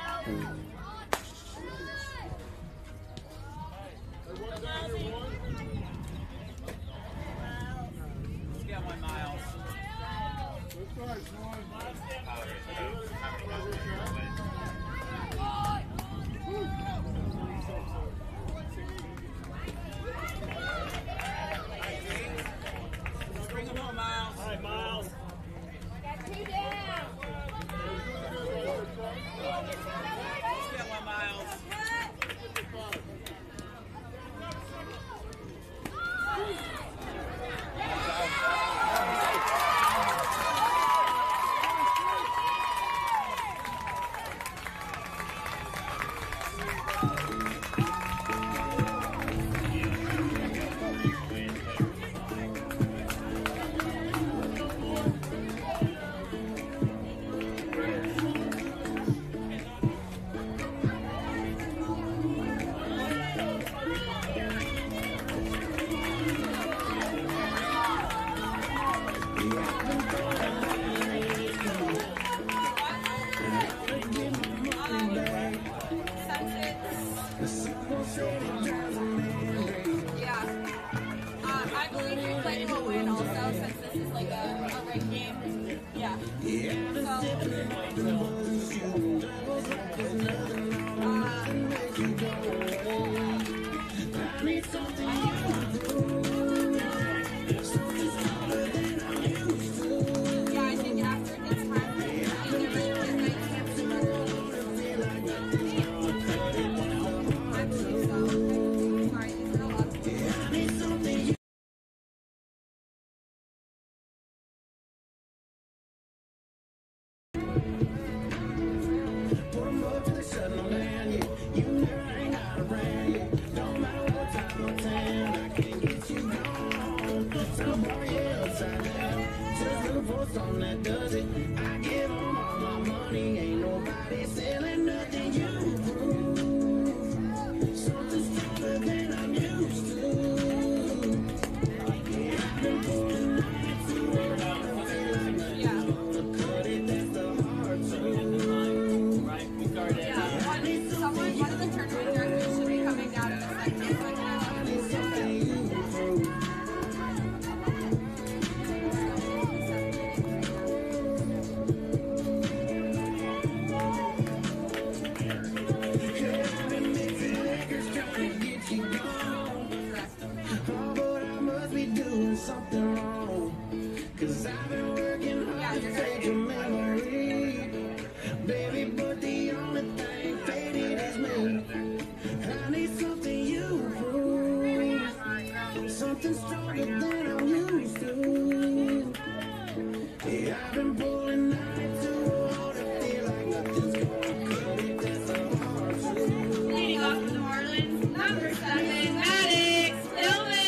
E: Everyone down here, one.
C: Let's get one, Miles.
E: Good try, Sean.
C: Bring him home, Miles.
F: All right, Miles.
G: Got 2 down.
C: Let's get one, Miles.
B: I believe your play will win also, since this is like a ranked game. Yeah. Yeah, I think after it gets time, I believe so. Sorry, these are a lot of people.
D: That does it. I give them all my money. Ain't nobody selling nothing. You prove something stronger than I'm used to. I've been pulling nights to work. Cut it, that's the hard truth.
C: Right, we started.
B: Yeah, one of the tournament directors should be coming down in a second, so I can ask you
D: Something you prove. I've been mixing liquors trying to get you gone. Oh, but I must be doing something wrong. 'Cause I've been working hard to take your memory. Baby, but the only thing faded is me. I need something you prove. Something stronger than I'm used to. Yeah, I've been pulling nights too hard to feel like nothing's gonna cut it. That's a hard truth.
A: Leading off for the Marlins, number 7, Maddox Tillman.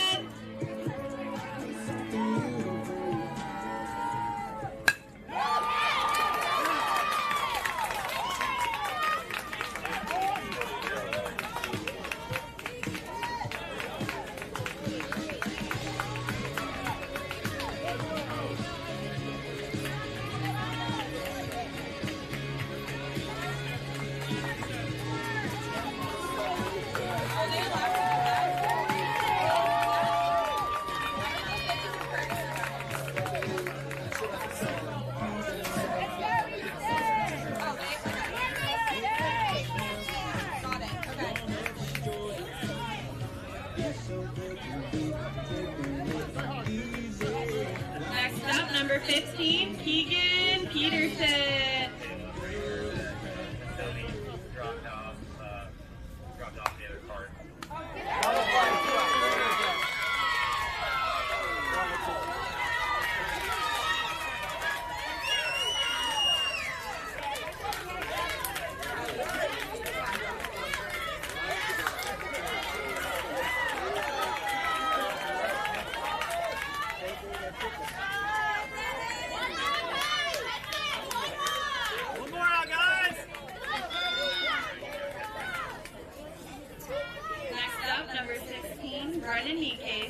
A: Next up, number 15, Keegan Peterson.
I: Dropped off the other cart.
A: front and knee case.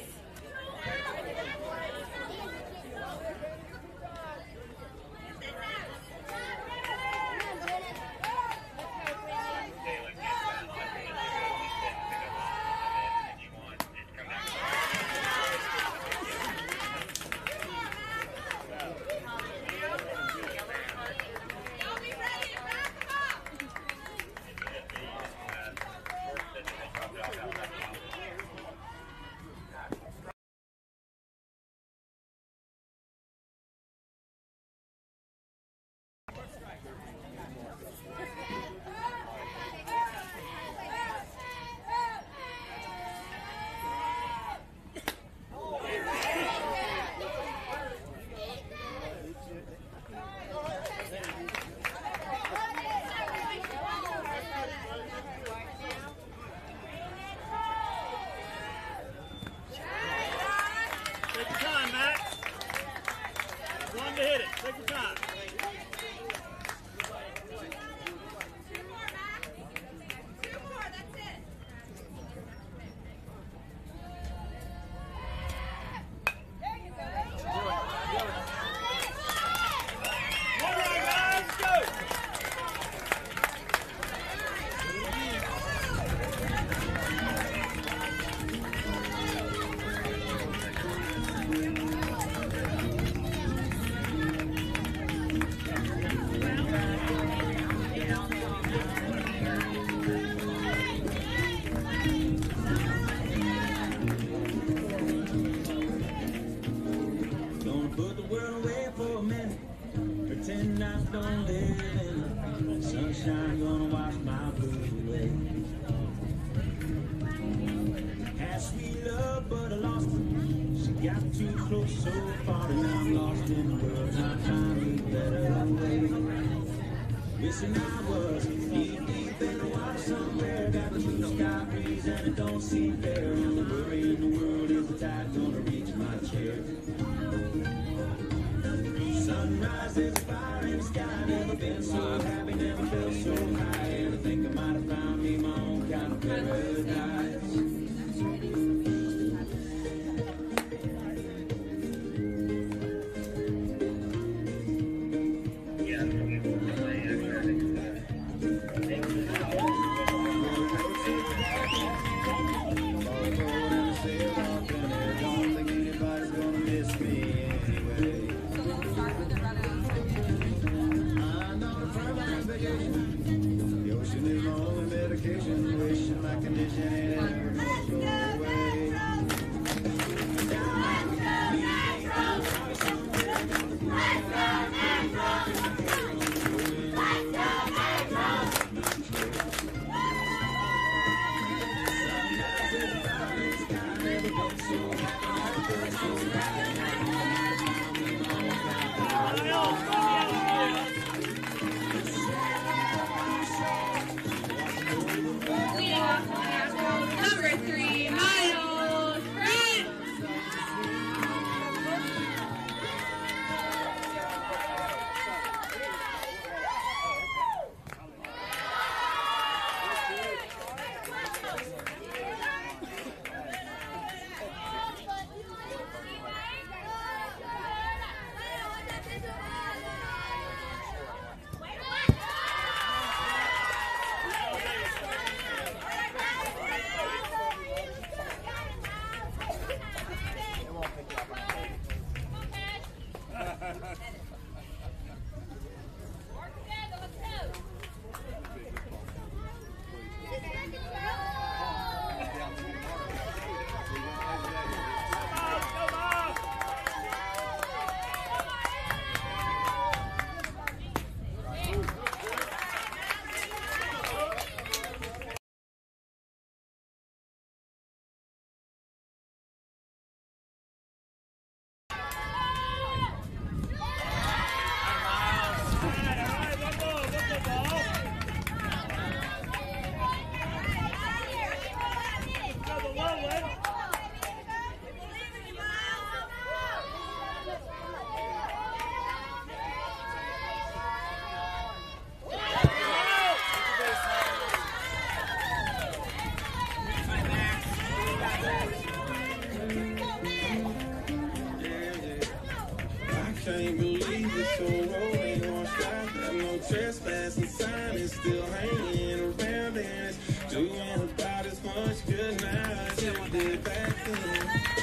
F: Take your time, Max. Run to hit it. Take your time.
G: Two more, Max. Two more, that's it. There you go.
F: One right, guys. Go.
D: Gonna put the world away for a minute. Pretend I don't live in it. Sunshine gonna wash my blues away. Had sweet love, but I lost it. She got too close so far, and I'm lost in the world. Trying to find a better way. Wishing I was deep in the water somewhere. Got the blue sky breeze, and it don't seem fair. And the worry in the world is the tide gonna reach my chair. Sunrise, there's a fire in the sky. Never been so happy, never felt so high. And I think I might have found me my own kind of paradise. Don't think anybody's gonna miss me anyway. I'm on a permanent vacation. The ocean is my only medication. Wishing my condition ain't much good now as it did back then.